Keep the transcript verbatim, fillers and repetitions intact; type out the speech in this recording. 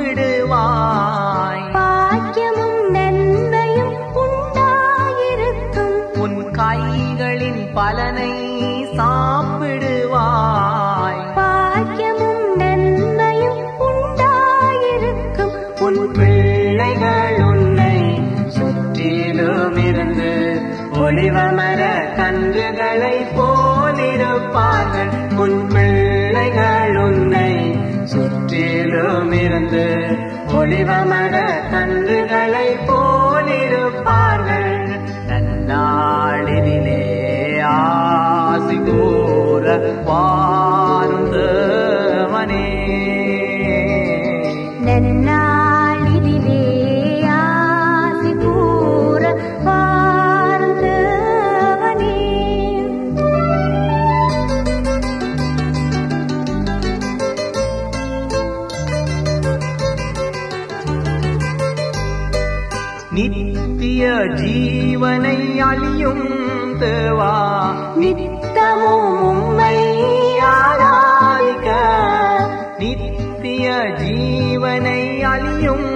சாப்பிடுவாய் பாக்கியமும் நன்மையும் உண்டாயிருக்கும் உன் கைகளின் பலனை சாப்பிடுவாய் பாக்கியமும் நன்மையும் உண்டாயிருக்கும் உன் பிள்ளைகள் உன்னை சுற்றிலும் இருந்து ஒளிவமர கன்றுகளை போலிருப்பார்கள் உன் பிள்ளைகள் உன்னை சுற்றிலும் இருந்து ஒளிவமர கன்றுகளை போலிருப்பார்கள் நன்னாளினிலே ஆசி கூற வாழ்ந்தவனே நன்னாளினிலே ஆசி கூற வாழ்ந்தவனே நித்திய ஜீவனை அழியும் தேவா நித்தமும் உம்மை ஆராதிக்க நித்திய ஜீவனை அழியும்